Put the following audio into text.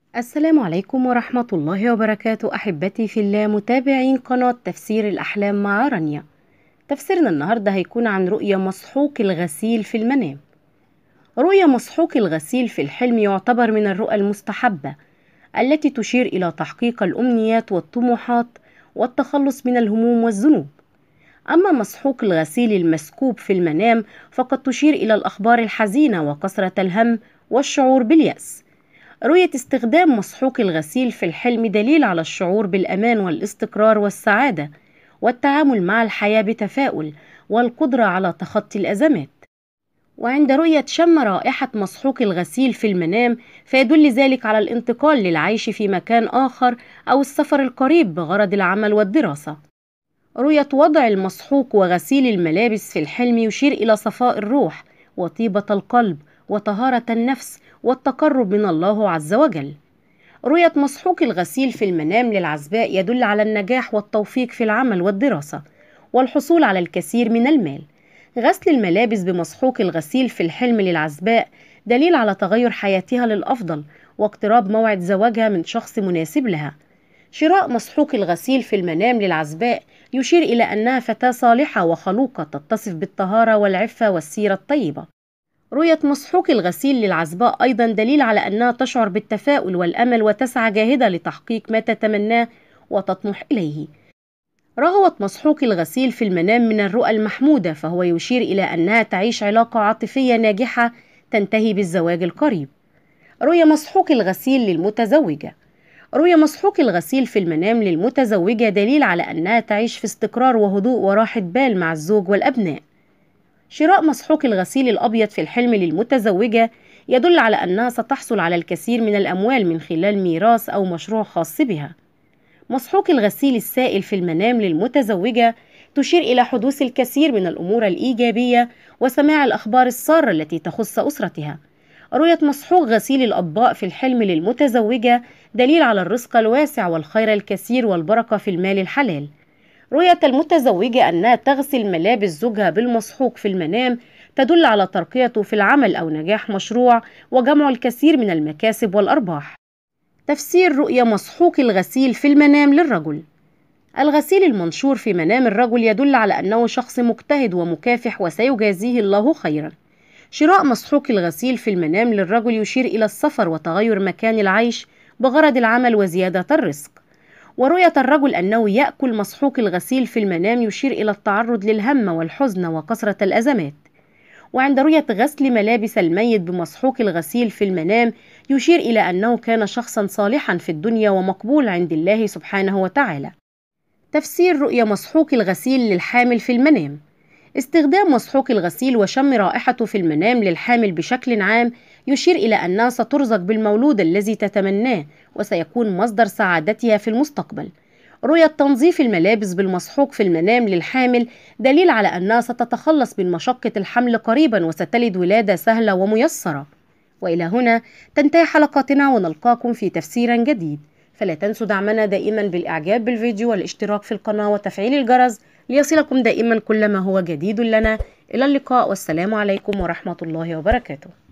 السلام عليكم ورحمة الله وبركاته، أحبتي في الله متابعين قناة تفسير الأحلام مع رانيا. تفسيرنا النهاردة هيكون عن رؤية مسحوق الغسيل في المنام. رؤية مسحوق الغسيل في الحلم يعتبر من الرؤى المستحبة التي تشير إلى تحقيق الأمنيات والطموحات والتخلص من الهموم والذنوب. أما مسحوق الغسيل المسكوب في المنام فقد تشير إلى الأخبار الحزينة وكثرة الهم والشعور باليأس. رؤية استخدام مسحوق الغسيل في الحلم دليل على الشعور بالأمان والاستقرار والسعادة والتعامل مع الحياة بتفاؤل والقدرة على تخطي الأزمات. وعند رؤية شم رائحة مسحوق الغسيل في المنام فيدل ذلك على الانتقال للعيش في مكان آخر أو السفر القريب بغرض العمل والدراسة. رؤية وضع المسحوق وغسيل الملابس في الحلم يشير إلى صفاء الروح وطيبة القلب وطهارة النفس والتقرب من الله عز وجل. رؤية مسحوق الغسيل في المنام للعزباء يدل على النجاح والتوفيق في العمل والدراسة والحصول على الكثير من المال. غسل الملابس بمسحوق الغسيل في الحلم للعزباء دليل على تغير حياتها للأفضل واقتراب موعد زواجها من شخص مناسب لها. شراء مسحوق الغسيل في المنام للعزباء يشير إلى أنها فتاة صالحة وخلوقة تتصف بالطهارة والعفة والسيرة الطيبة. رؤية مسحوق الغسيل للعزباء أيضا دليل على أنها تشعر بالتفاؤل والأمل وتسعى جاهدة لتحقيق ما تتمناه وتطمح إليه. رغوة مسحوق الغسيل في المنام من الرؤى المحمودة، فهو يشير إلى أنها تعيش علاقة عاطفية ناجحة تنتهي بالزواج القريب. رؤية مسحوق الغسيل للمتزوجة. رؤية مسحوق الغسيل في المنام للمتزوجة دليل على أنها تعيش في استقرار وهدوء وراحة بال مع الزوج والأبناء. شراء مسحوق الغسيل الأبيض في الحلم للمتزوجة يدل على أنها ستحصل على الكثير من الأموال من خلال ميراث أو مشروع خاص بها. مسحوق الغسيل السائل في المنام للمتزوجة تشير إلى حدوث الكثير من الأمور الإيجابية وسماع الأخبار السارة التي تخص أسرتها. رؤية مسحوق غسيل الأطباق في الحلم للمتزوجة دليل على الرزق الواسع والخير الكثير والبركة في المال الحلال. رؤية المتزوجة أنها تغسل ملابس زوجها بالمسحوق في المنام تدل على ترقيته في العمل أو نجاح مشروع وجمع الكثير من المكاسب والأرباح. تفسير رؤية مسحوق الغسيل في المنام للرجل. الغسيل المنشور في منام الرجل يدل على أنه شخص مجتهد ومكافح وسيجازيه الله خيرا. شراء مسحوق الغسيل في المنام للرجل يشير إلى السفر وتغير مكان العيش بغرض العمل وزيادة الرزق. ورؤية الرجل أنه يأكل مسحوق الغسيل في المنام يشير إلى التعرض للهم والحزن وكثرة الأزمات. وعند رؤية غسل ملابس الميت بمسحوق الغسيل في المنام يشير إلى أنه كان شخصا صالحا في الدنيا ومقبول عند الله سبحانه وتعالى. تفسير رؤية مسحوق الغسيل للحامل في المنام. استخدام مسحوق الغسيل وشم رائحته في المنام للحامل بشكل عام يشير إلى أنها سترزق بالمولود الذي تتمناه وسيكون مصدر سعادتها في المستقبل. رؤية تنظيف الملابس بالمسحوق في المنام للحامل دليل على أنها ستتخلص من مشقة الحمل قريبا وستلد ولادة سهلة وميسرة. وإلى هنا تنتهي حلقاتنا ونلقاكم في تفسير جديد. فلا تنسوا دعمنا دائما بالإعجاب بالفيديو والاشتراك في القناة وتفعيل الجرس ليصلكم دائما كل ما هو جديد لنا. إلى اللقاء والسلام عليكم ورحمة الله وبركاته.